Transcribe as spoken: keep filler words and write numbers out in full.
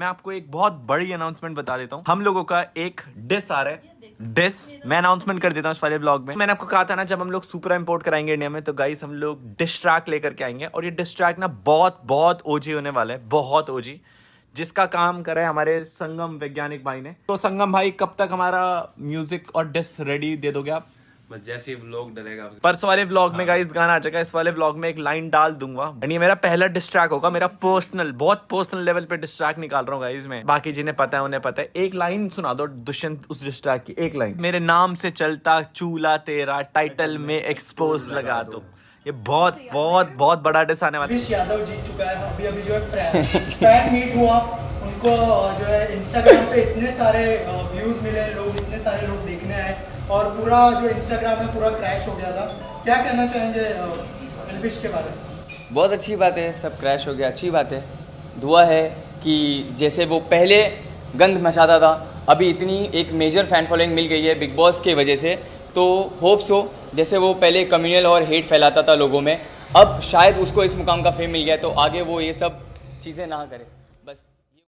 मैं आपको एक बहुत बड़ी अनाउंसमेंट बता देता हूँ। हम लोगों का एक डिस आ रहा है, डिस मैं अनाउंसमेंट कर देता हूँ इस वाले ब्लॉग में। मैंने आपको कहा था ना, जब हम लोग सुपरा इंपोर्ट कराएंगे इंडिया में, तो गाइस हम लोग डिस ट्रैक लेकर के आएंगे। और ये डिस ट्रैक ना बहुत बहुत ओजी होने वाला है, बहुत ओजी, जिसका काम करा है हमारे संगम वैज्ञानिक भाई ने। तो संगम भाई, कब तक हमारा म्यूजिक और डिस रेडी दे दोगे आप? बस जैसे ही व्लॉग डलेगा। परसों वाले व्लॉग में गाइस गाना आ जाएगा। इस वाले व्लॉग में एक लाइन डाल दूंगा। यानी मेरा पहला डिस्ट्रैक होगा, मेरा पर्सनल, बहुत पर्सनल लेवल पे डिस्ट्रैक निकाल रहा हूँ गाइस मैं। बाकी जिन्हें पता है उन्हें पता है। एक लाइन सुना दो दुष्यंत उस डिस्ट्रैक की, एक लाइन। मेरे नाम से चलता चूल्हा तेरा, टाइटल में एक्सपोज लगा दो। ये बहुत बहुत बहुत बड़ा डिस आने वाला है। यादव जीत चुका है अभी अभी जो है फैन मीट हुआ, उनको जो है इंस्टाग्राम पे इतने सारे व्यूज मिले, लोग इतने सारे लोग देखने आए और पूरा जो इंस्टाग्राम है पूरा क्रैश हो गया था। क्या कहना चाहेंगे एल्विश के बारे में? बहुत अच्छी बात है, सब क्रैश हो गया, अच्छी बात है। दुआ है कि जैसे वो पहले गंद मचाता था, अभी इतनी एक मेजर फैन फॉलोइंग मिल गई है बिग बॉस के वजह से, तो होप्स हो जैसे वो पहले कम्युनल और हेट फैलाता था लोगों में, अब शायद उसको इस मुकाम का फेम मिल गया, तो आगे वो ये सब चीज़ें ना करे बस।